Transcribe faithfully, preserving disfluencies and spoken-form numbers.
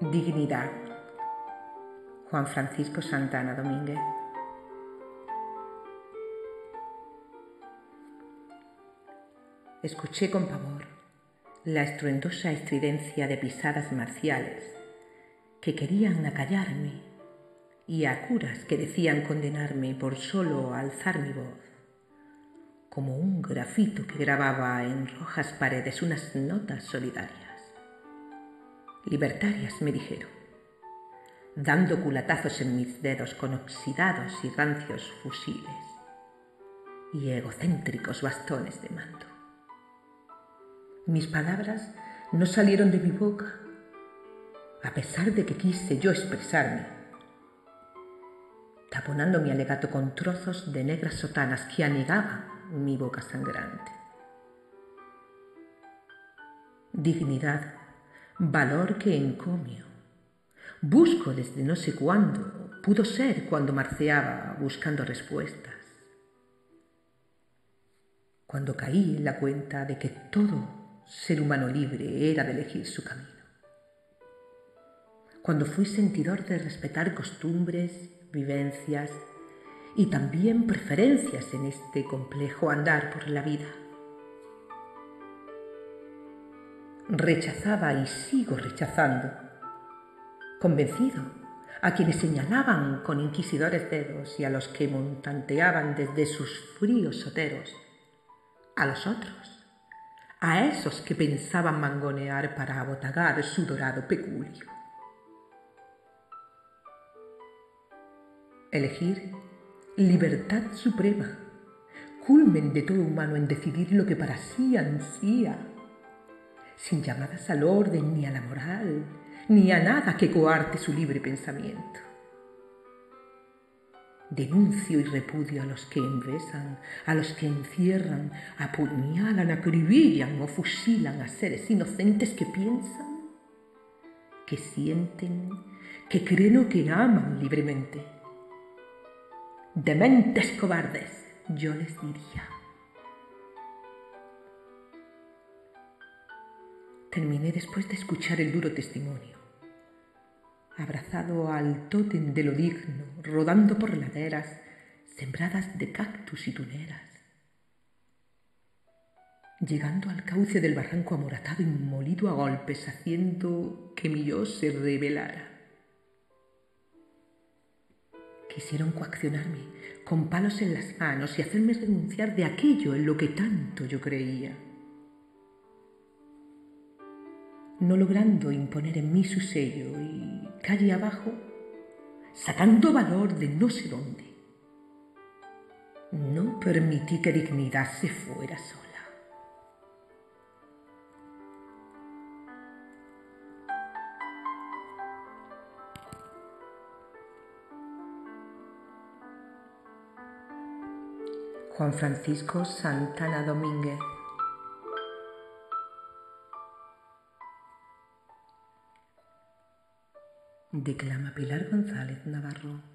Dignidad. Juan Francisco Santana Domínguez. Escuché con pavor la estruendosa estridencia de pisadas marciales que querían acallarme y a curas que decían condenarme por solo alzar mi voz, como un grafito que grababa en rojas paredes unas notas solidarias. Libertarias, me dijeron, dando culatazos en mis dedos con oxidados y rancios fusiles y egocéntricos bastones de mando. Mis palabras no salieron de mi boca, a pesar de que quise yo expresarme, taponando mi alegato con trozos de negras sotanas que anegaban mi boca sangrante. Dignidad, valor que encomio, busco desde no sé cuándo, pudo ser cuando marceaba buscando respuestas, cuando caí en la cuenta de que todo ser humano libre era de elegir su camino, cuando fui sentidor de respetar costumbres, vivencias y también preferencias en este complejo andar por la vida. Rechazaba y sigo rechazando, convencido, a quienes señalaban con inquisidores dedos y a los que montanteaban desde sus fríos soteros, a los otros, a esos que pensaban mangonear para abotagar su dorado peculio. Elegir libertad suprema, culmen de todo humano en decidir lo que para sí ansía, sin llamadas al orden ni a la moral, ni a nada que coarte su libre pensamiento. Denuncio y repudio a los que envesan, a los que encierran, apuñalan, acribillan o fusilan a seres inocentes que piensan, que sienten, que creen o que aman libremente. Dementes cobardes, yo les diría. Terminé después de escuchar el duro testimonio, abrazado al tótem de lo digno, rodando por laderas sembradas de cactus y tuneras, llegando al cauce del barranco amoratado y molido a golpes, haciendo que mi yo se rebelara. Quisieron coaccionarme con palos en las manos y hacerme renunciar de aquello en lo que tanto yo creía, no logrando imponer en mí su sello y, calle abajo, sacando valor de no sé dónde, no permití que dignidad se fuera sola. Juan Francisco Santana Domínguez. Declama Pilar González Navarro.